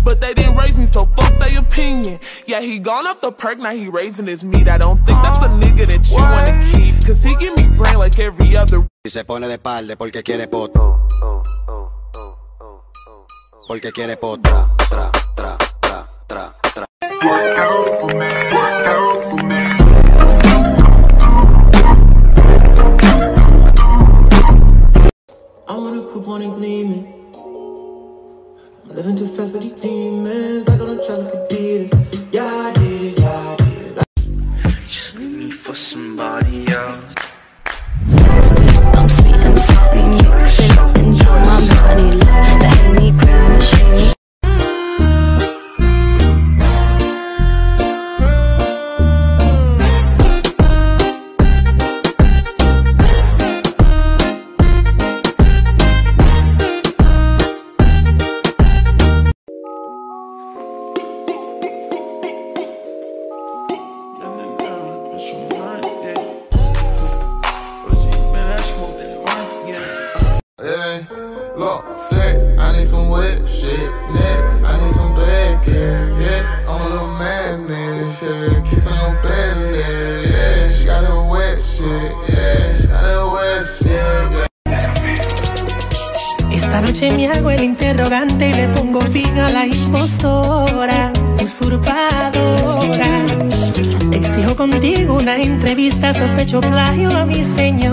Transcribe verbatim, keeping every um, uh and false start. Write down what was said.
but they didn't raise me, so fuck their opinion. Yeah, he gone off the perk, now he raising his meat. I don't think that's a nigga that you wanna keep, cause he give me brain like every other. Y se pone de espalda porque quiere poto, porque quiere potra, tra, tra, tra, tra, tra. Work out for me, work out for me. I wanna coupe on and gleaming. I'm living too fast for these demons. I got on track like Adidas. Yeah, I did it, yeah, I did it. Just leave me for somebody else. I'm sweet and salty, mixing, enjoy my body, love to hate me, praise me, shame me. Look, sex, I need some wet shit, neck, I need some bad care, yeah, I'm a little madness, yeah, kiss on your belly, yeah, she got that wet shit, yeah, she got that wet shit, yeah. Esta noche me hago el interrogante y le pongo fin a la impostora, usurpadora. Exijo contigo una entrevista, sospecho plagio a mi señor.